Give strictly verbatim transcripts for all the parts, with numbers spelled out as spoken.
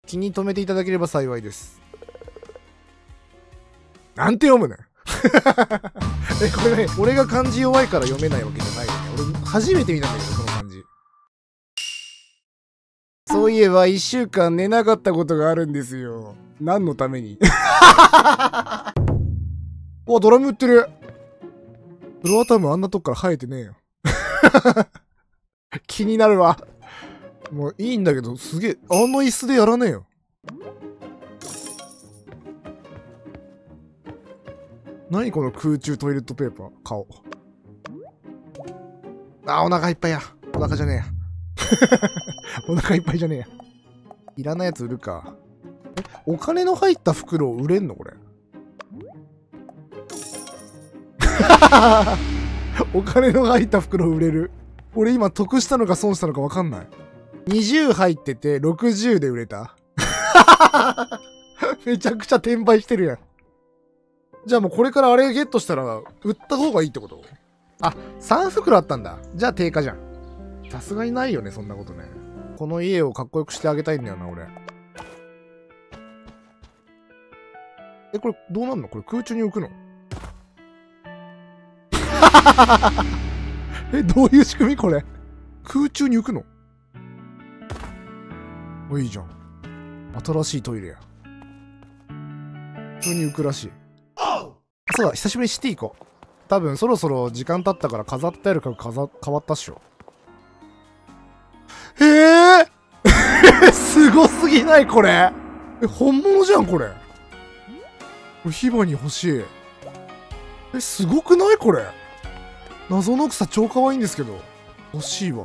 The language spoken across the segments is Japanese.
気に留めていただければ幸いです。なんて読むねんえ、これね、俺が漢字弱いから読めないわけじゃないよね。俺、初めて見たんだけど、この漢字。そういえば、一週間寝なかったことがあるんですよ。何のためにお、ドラム売ってる。フロアタムあんなとこから生えてねえよ。気になるわ。もういいんだけど、すげえ、あの椅子でやらねえよ。何この空中トイレットペーパー、顔。あ、お腹いっぱいや。お腹じゃねえや。お腹いっぱいじゃねえや。いらないやつ売るか。え、お金の入った袋を売れんのこれ。お金の入った袋売れる。俺今得したのか損したのか分かんない。にじゅう入っててろくじゅうで売れた。めちゃくちゃ転売してるやん。じゃあもうこれからあれゲットしたら売った方がいいってこと？あ、さん袋あったんだ。じゃあ定価じゃん。さすがにないよね、そんなことね。この家をかっこよくしてあげたいんだよな、俺。え、これどうなんの？これ空中に浮くの？え、どういう仕組みこれ？空中に浮くの？お、いいじゃん。新しいトイレや。普通に浮くらしい。そうだ、久しぶりにシティ行こう。多分そろそろ時間経ったから飾ってある家具飾変わったっしょ。へえー、すごすぎないこれ。え、本物じゃんこれ。これヒバに欲しい。え、すごくないこれ。謎の草超可愛いんですけど。欲しいわ。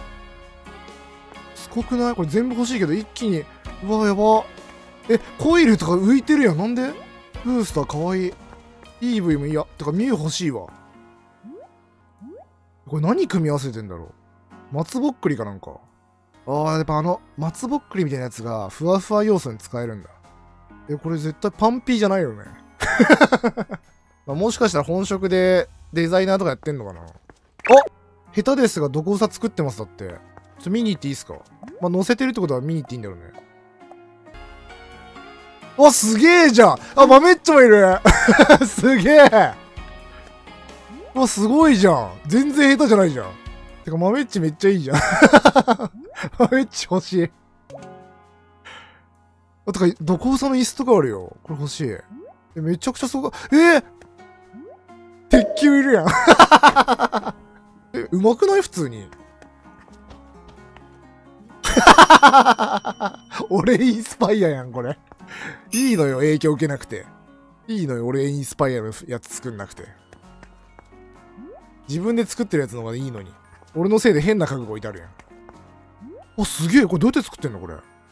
すごくないこれ全部欲しいけど一気に。うわ、やば。え、コイルとか浮いてるやん。なんで？ブースター可愛い。イーブイ もいいや。てか、ミュウ欲しいわ。これ何組み合わせてんだろう。松ぼっくりかなんか。あー、やっぱあの、松ぼっくりみたいなやつが、ふわふわ要素に使えるんだ。え、これ絶対パンピーじゃないよね。まあもしかしたら本職でデザイナーとかやってんのかな。あ、下手ですが、どこさ作ってますだって。ちょっと見に行っていいですか？まあ、載せてるってことは見に行っていいんだろうね。あ、すげえじゃん。あ、豆っちもいる。すげえ。わ、すごいじゃん。全然下手じゃないじゃん。てか、豆っちめっちゃいいじゃん。豆っち欲しい。あ、てか、どこさの椅子とかあるよ。これ欲しい。え、めちゃくちゃすごい。えー、鉄球いるやん。え、うまくない普通に。俺インスパイアやん、これ。いいのよ、影響受けなくて。いいのよ、俺インスパイアのやつ作んなくて。自分で作ってるやつの方がいいのに。俺のせいで変な家具が置いてあるやん。あ、すげえ。これどうやって作ってんのこれ。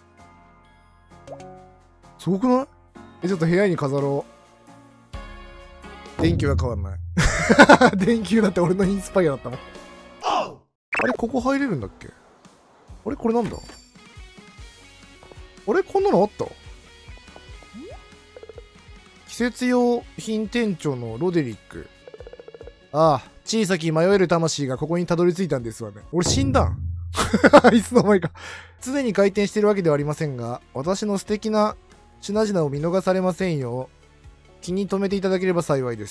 すごくない？え、ちょっと部屋に飾ろう。電球は変わんない。電球だって俺のインスパイアだったもん。あれ、ここ入れるんだっけ？あれ、これなんだ？あれ、こんなのあった？季節用品店長のロデリック。ああ、小さき迷える魂がここにたどり着いたんですわね。俺死んだん。いつの間にか。常に回転してるわけではありませんが、私の素敵な品々を見逃されませんよう、気に留めていただければ幸いです。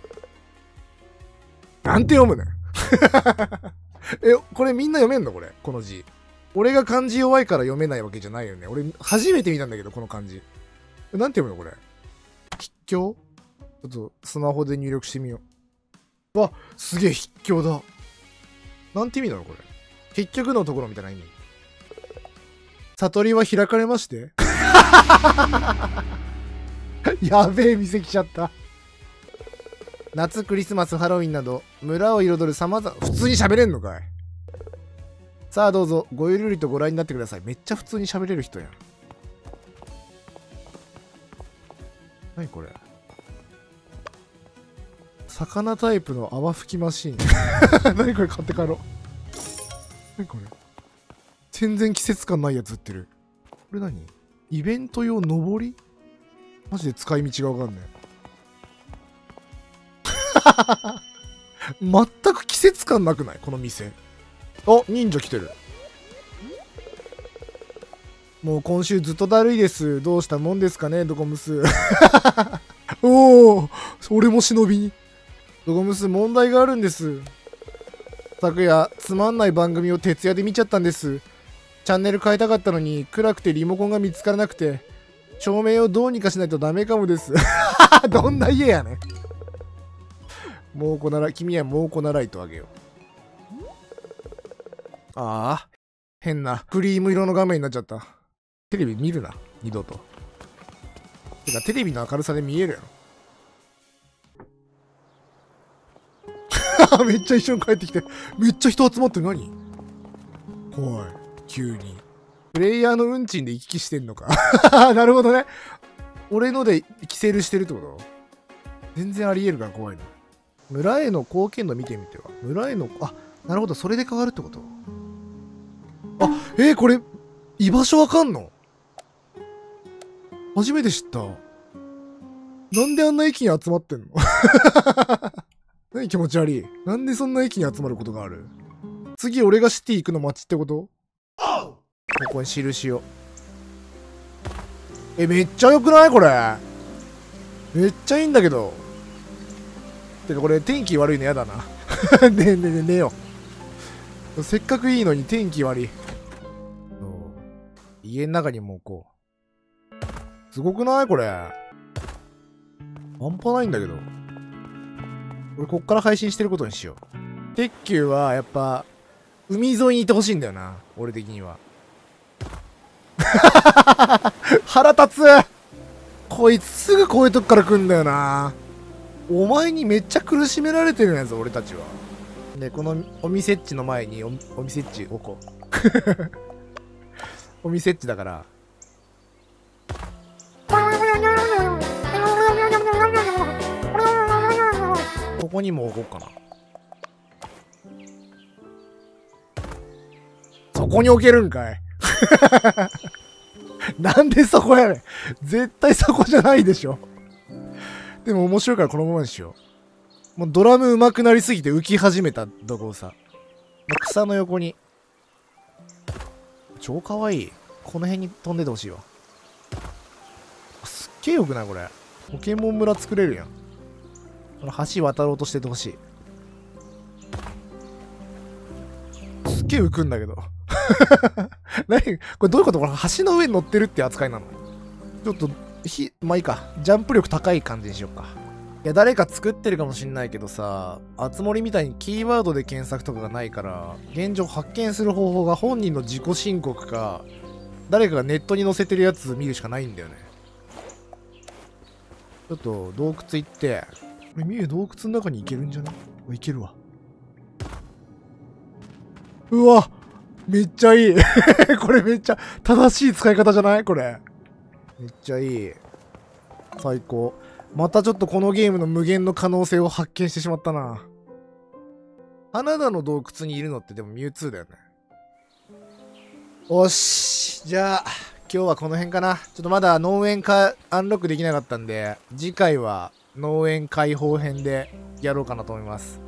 なんて読むねん。え、これみんな読めんのこれ、この字。俺が漢字弱いから読めないわけじゃないよね。俺初めて見たんだけど、この漢字。なんて読むのこれ。筆記？ちょっとスマホで入力してみよう。わ、すげえ筆記だ。なんて意味なのこれ。結局のところみたいな意味。悟りは開かれまして。やべえ店来ちゃった。夏、クリスマス、ハロウィンなど村を彩る様々。普通に喋れんのかい。さあどうぞごゆるりとご覧になってください。めっちゃ普通に喋れる人やん。何これ。魚タイプの泡吹きマシーン。何これ、買って帰ろう。何これ。全然季節感ないやつ売ってる。これ何？イベント用のぼり？マジで使い道がわかんない。全く季節感なくないこの店。あ、忍者来てる。 もう今週ずっとだるいです。どうしたもんですかね、ドコムス。おお、俺も忍びに。ドコムス、問題があるんです。昨夜、つまんない番組を徹夜で見ちゃったんです。チャンネル変えたかったのに、暗くてリモコンが見つからなくて、照明をどうにかしないとダメかもです。どんな家やねん。もうこなら、君はもうこなライトあげよう。ああ、変なクリーム色の画面になっちゃった。テレビ見るな、二度と。てか、テレビの明るさで見えるやろ。めっちゃ一緒に帰ってきて、めっちゃ人集まってる。何怖い、急に。プレイヤーの運賃で行き来してんのか。なるほどね。俺のでキセルしてるってこと？全然ありえるから怖いの。村への貢献度見てみては。村への、あ、なるほど、それで変わるってこと？あ、えー、これ、居場所わかんの？初めて知った。なんであんな駅に集まってんの？何気持ち悪い。なんでそんな駅に集まることがある？次俺がシティ行くの街ってこと？ここに印を。え、めっちゃ良くないこれ。めっちゃいいんだけど。てかこれ天気悪いのやだな。ねえねえねえねえよ。せっかくいいのに天気悪い。家の中にもうこう。すごくないこれ。半端ないんだけど。俺こっから配信してることにしよう。鉄球はやっぱ海沿いにいてほしいんだよな。俺的には。腹立つ。こいつすぐこういうとこから来んだよな。お前にめっちゃ苦しめられてるやつ俺たちは。でこのお店っちの前に お, お店っち置こう。お店っちだからここにも置こうかな。そこに置けるんかい。なんでそこやねん。絶対そこじゃないでしょ。でも面白いからこのままにしよう。もうドラム上手くなりすぎて浮き始めたとこさ。草の横に。超かわいい。この辺に飛んでてほしいわ。すっげえよくないこれ。ポケモン村作れるやん。この橋渡ろうとしててほしい。すっげえ浮くんだけど。何これどういうこと？これ橋の上に乗ってるって扱いなの？ちょっと、ひ、まあいいか。ジャンプ力高い感じにしようか。いや、誰か作ってるかもしんないけどさ、あつ森みたいにキーワードで検索とかがないから、現状発見する方法が本人の自己申告か、誰かがネットに載せてるやつ見るしかないんだよね。ちょっと洞窟行って、これ見え洞窟の中に行けるんじゃない？行けるわ。うわめっちゃいい。これめっちゃ正しい使い方じゃないこれ。めっちゃいい。最高。またちょっとこのゲームの無限の可能性を発見してしまったな。花田の洞窟にいるのってでもミュウツーだよね。おし。じゃあ、今日はこの辺かな。ちょっとまだ農園かアンロックできなかったんで、次回は農園開放編でやろうかなと思います。